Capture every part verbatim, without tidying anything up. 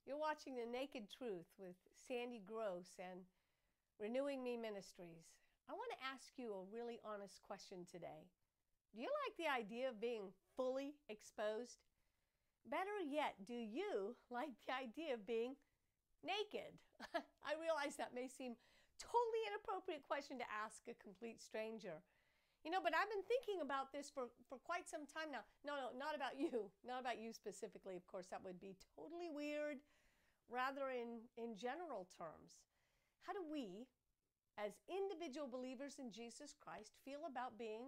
You're watching The Naked Truth with Sandy Gross and Renewing Me Ministries. I want to ask you a really honest question today. Do you like the idea of being fully exposed? Better yet, do you like the idea of being naked? I realize that may seem totally inappropriate question to ask a complete stranger. You know, but I've been thinking about this for, for quite some time now. No, no, not about you. Not about you specifically. Of course, that would be totally weird. Rather in, in general terms. How do we, as individual believers in Jesus Christ, feel about being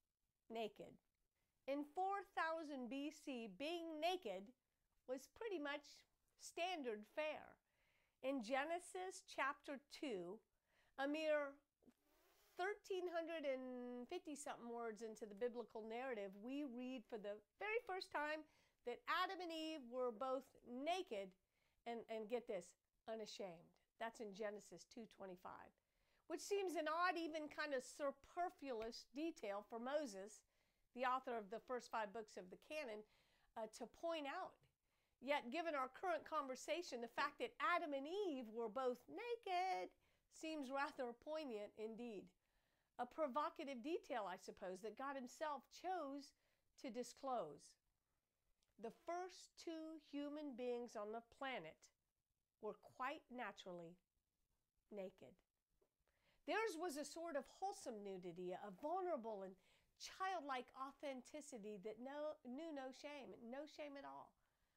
naked? In four thousand B C, being naked was pretty much standard fare. In Genesis chapter two, a mere thirteen fifty something words into the biblical narrative, we read for the very first time that Adam and Eve were both naked and, and get this, unashamed. That's in Genesis two twenty-five, which seems an odd, even kind of superfluous detail for Moses, the author of the first five books of the canon, uh, to point out. Yet, given our current conversation, the fact that Adam and Eve were both naked seems rather poignant indeed. A provocative detail, I suppose, that God himself chose to disclose. The first two human beings on the planet were quite naturally naked. Theirs was a sort of wholesome nudity, a vulnerable and childlike authenticity that no, knew no shame, no shame at all.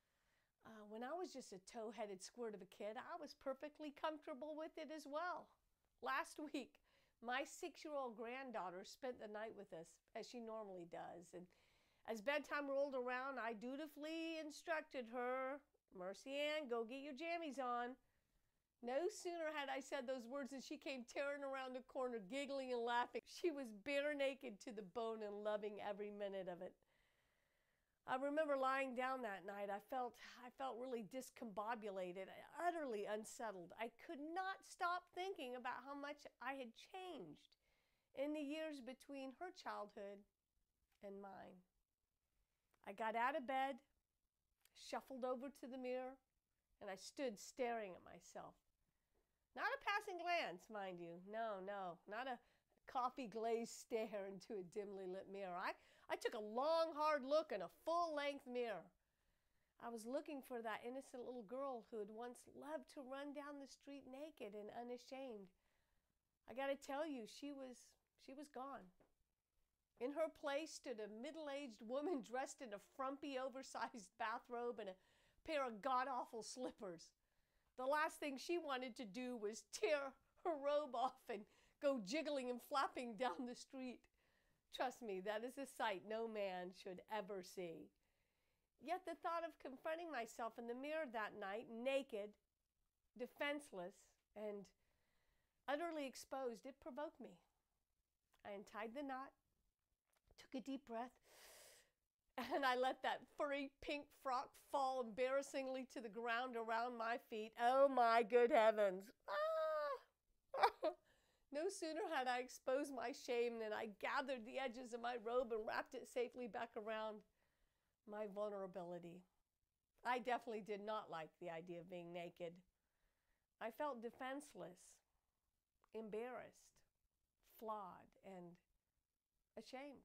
Uh, when I was just a tow-headed squirt of a kid, I was perfectly comfortable with it as well. Last week, my six-year-old granddaughter spent the night with us, as she normally does. And as bedtime rolled around, I dutifully instructed her, "Mercy Ann, go get your jammies on." No sooner had I said those words than she came tearing around the corner, giggling and laughing. She was bare naked to the bone and loving every minute of it. I remember lying down that night. I felt, I felt really discombobulated, utterly unsettled. I could not stop thinking about how much I had changed in the years between her childhood and mine. I got out of bed, shuffled over to the mirror, and I stood staring at myself. Not a passing glance, mind you. No, no, not a coffee-glazed stare into a dimly lit mirror. I, I took a long, hard look in a full-length mirror. I was looking for that innocent little girl who had once loved to run down the street naked and unashamed. I got to tell you, she was, she was gone. In her place stood a middle-aged woman dressed in a frumpy, oversized bathrobe and a pair of god-awful slippers. The last thing she wanted to do was tear her robe off and go jiggling and flapping down the street. Trust me, that is a sight no man should ever see. Yet the thought of confronting myself in the mirror that night, naked, defenseless, and utterly exposed, it provoked me. I untied the knot, took a deep breath, and I let that furry pink frock fall embarrassingly to the ground around my feet. Oh my good heavens! Ah! No sooner had I exposed my shame than I gathered the edges of my robe and wrapped it safely back around my vulnerability. I definitely did not like the idea of being naked. I felt defenseless, embarrassed, flawed, and ashamed.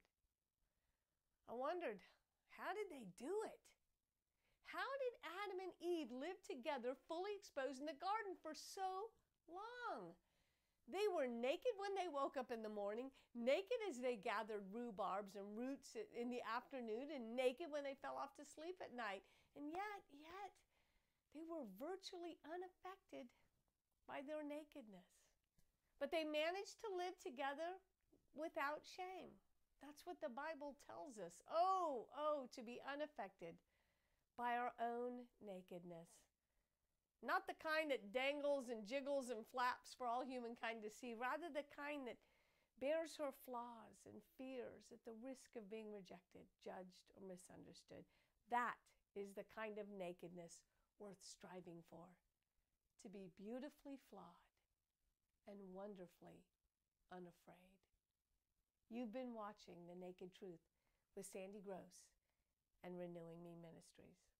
I wondered, how did they do it? How did Adam and Eve live together fully exposed in the garden for so long? They were naked when they woke up in the morning, naked as they gathered rhubarbs and roots in the afternoon, and naked when they fell off to sleep at night. And yet, yet, they were virtually unaffected by their nakedness. But they managed to live together without shame. That's what the Bible tells us. Oh, oh, to be unaffected by our own nakedness. Not the kind that dangles and jiggles and flaps for all humankind to see, rather the kind that bears her flaws and fears at the risk of being rejected, judged, or misunderstood. That is the kind of nakedness worth striving for. To be beautifully flawed and wonderfully unafraid. You've been watching The Naked Truth with Sandy Gross and Renewing Me Ministries.